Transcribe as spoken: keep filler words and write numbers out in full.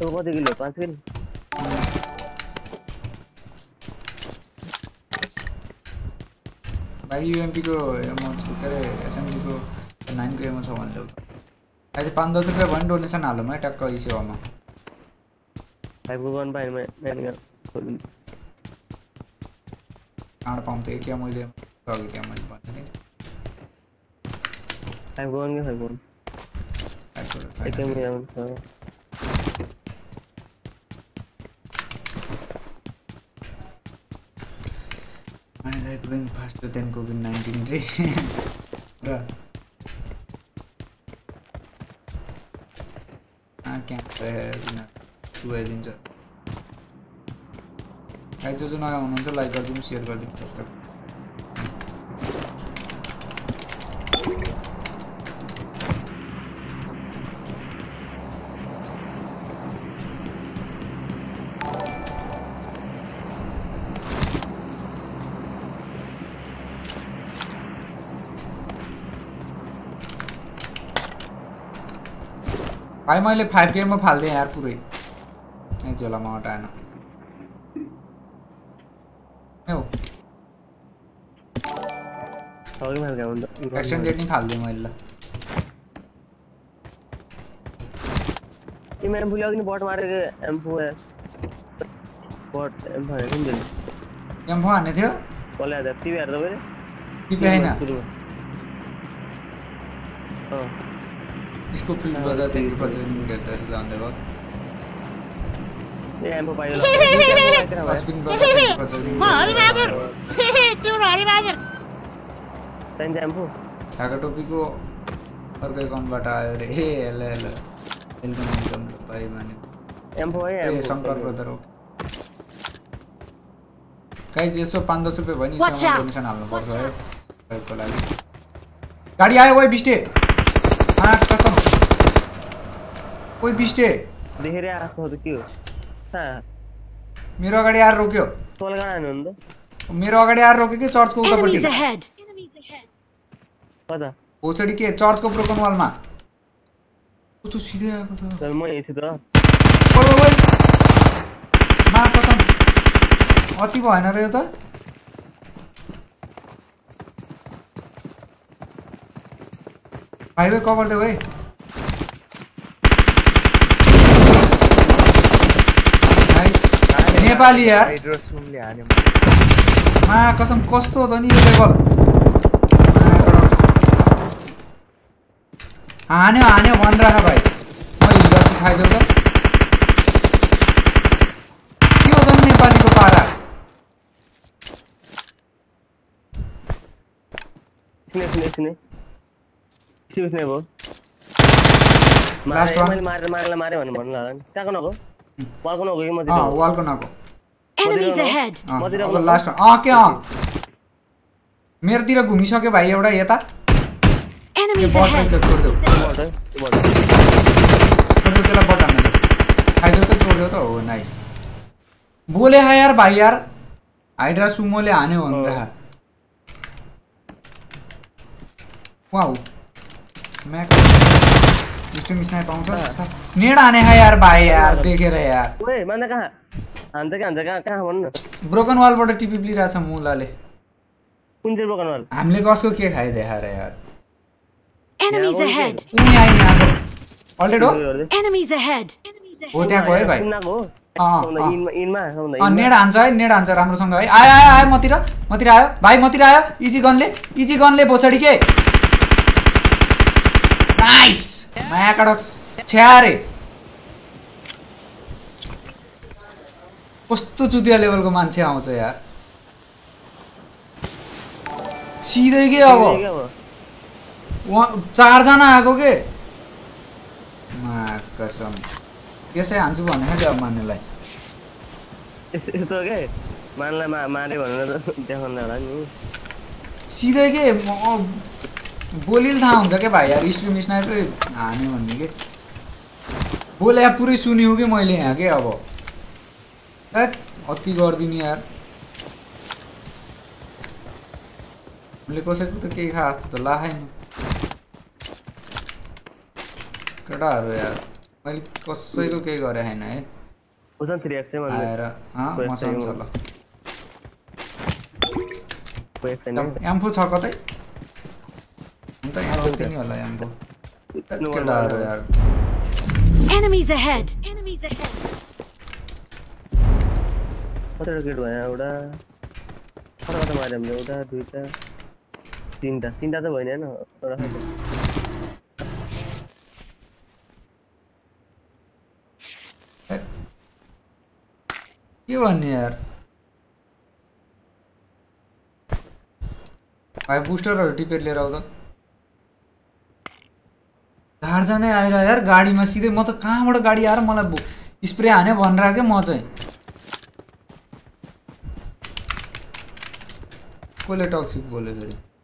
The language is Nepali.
तो कति किलो पाँच किलो भाइ यूएमपी को एमो छ के रे एसएमजी को नौ को एमो छ भन्दै हो अहिले पाँच दस रुपैयाँ भनि डोनेसन हालौँ है टक्क इसेवामा फाइभ को वन पाइन मैले काँड पाउँ त एक या मैले अघि त्यहाँ मैले भन्दै थिएँ फाइभ को वन के फाइभ को वन एक में आउँ छ अनि like going faster than COVID nineteen रे र आ क्याम्प बिना छुवाइदिन्छ गाइज जो जो नयाँ हुनुहुन्छ लाइक गरिदिनु शेयर गरिदिनु सब्स्क्राइब भाइ मैले फाइभ के मा फाल्दै यार पुरै नै झोलामा हटाएन हो सबै माल गाउँ त एक्सटेन्डेड नि फाल्दै मैले ल ये मैंने भूलिया कि बॉट मारे के एम्फो है बॉट एम्फो है नहीं जल्दी एम्फो हाने थियो बोले आधा टीवी आधा मेरे टीवी है ना हाँ इसको फील्ड बजा थैंक यू फॉर जॉइनिंग देता है डाउन द वॉक ये एम्फो पाइल स्पिन बजा थैंक यू फॉर जॉइनिंग हां हरि बादर तिम्रो हरि बादर तैन एम्फो ढाका टोपी को अर्को अकाउन्टबाट आयो रे हे ल ल वेलकम वेलकम भाइ माने एम्फो है ए शंकर ब्रदर हो गाइज यसो पाँच दस रुपैयाँ भनि यसमा डोनेसन हाल्नु पर्छ है भाइको लागि गाडी आयो ओइ बिस्टे आ कसम ओइ बिस्टे देखेर आएको हो त के हो हा मेरो अगाडि आएर रोक्यो तल गाडी हान्नु त मेरो अगाडि आएर रोक्यो के चर्चको उतापट्टि कता ओचडी के चर्चको ब्रोकन वालमा उ त सिधै आएको त चल म यही छु त ओइ ओइ मा कसम अति भएन रे यो त हाइवे कभर दे भाइ नाइस नेपाली यार मा कसम कस्तो हो त नि यो लेभल हान्यो हान्यो भनिराख भाइ म हिजो खाइदेऊ त के हो त नेपालीको पारा स्ने स्ने स्ने सिउ स्ने भो मारे मैले मारे मारेला मारे भन्नु भन्नु होला नि कहाँको नको वालको नको कि मतिर अ वालको नको enemies ahead मतिर अब लास्ट अ के अ मेरोतिर घुमिसक्यो भाइ एउटा यता enemies बट ahead रहेछ छोड्देऊ छोड्देऊ त्यसलाई बट हान्नु खाइदेऊ त छोड्देऊ त हो नाइस बोले हा यार भाइ यार हाइड्रा सुमोले हान्यो भनेर वाउ मैक स्ट्रीम स्नाइप आउँछ नेड हाने है यार भाइ यार देखेर यार ओए मान्दा कहाँ हान्छ के हान्छ कहाँ कहाँ भन्नु ब्रोकन वालबाट टिपी लिइरहेछ मुलाले कुन चाहिँ ब्रोकन वाल हामीले कसको के खाइदेखा रे यार enemies ahead उनी आइनी आको अलरेडी हो enemies ahead हो त्यहाँको है भाइ कुनाको हो अ इनमा इनमा अ नेड हान्छ है नेड हान्छ राम्रोसँग है आयो आयो आयो मतिर मतिर आयो भाइ मतिर आयो इजी गनले इजी गनले बोसडी के नाइस माया कडक्स छ्यारे कस्तो चुतिया लेभलको मान्छे आउँछ यार सिधै के अब चार जना आको के मा कसम यसै हान्छु भने है अब मान्नेलाई यस्तो के मानलाई मारे भनेर देखाउन होला नि सिधै के बोलिल थाहा हुन्छ के भाइ यार स्ट्रिम स्नाइपै हान्यो भन्ने के बोले यहाँ पुरै सुन्यो कि मैले यहाँ के अब हैट अति गर्दिनी यार मैले कसैको त केही खा जस्तो त ला हैन केटाहरु यार मैले कसैको केही गरे हैन है उसन थ्री एक्स मैले आएर अ मसँग छ ल कोही छैन एम्फो छ कतै अन्त यहाँ जति नि होला एम्फो केटाहरु यार Enemies ahead. Enemies ahead. कतै गेट भयो एउटा कता कता मारे हामीले एउटा दुईटा तीनटा तीनटा त भएन हैन एउटा के भन्ने यार भाइ बुस्टरहरु टिपेर लिएर आउ त चारजना आएर यार गाडीमा सिधै म त कहाँबाट गाडी आएर मलाई स्प्रे हाने भनिरा के म चाहिँ कसले टक्सिक बोल्यो फेरि